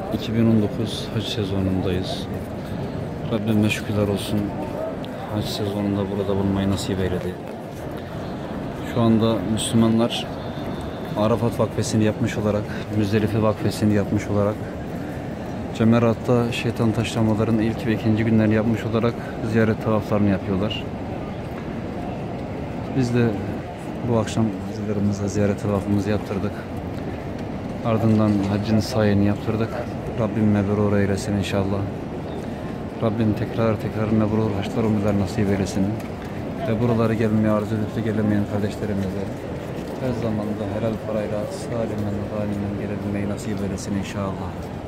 2019 hac sezonundayız. Rabbime şükürler olsun. Hac sezonunda burada bulunmayı nasip eyledi. Şu anda Müslümanlar Arafat vakfesini yapmış olarak, Müzdelife vakfesini yapmış olarak, Cemarat'ta şeytan taşlamaların ilk ve ikinci günlerini yapmış olarak ziyaret tavaflarını yapıyorlar. Biz de bu akşam hazilerimize ziyaret tavafımızı yaptırdık. Ardından haccın sayını yaptırdık. Rabbim mebrur eylesin inşallah. Rabbim tekrar mebrur haçlar ömürler nasip eylesin. Ve buraları gelmeye arzu edip de gelemeyen kardeşlerimize her zamanda helal parayla salimen galimen gelebilmeyi nasip eylesin inşallah.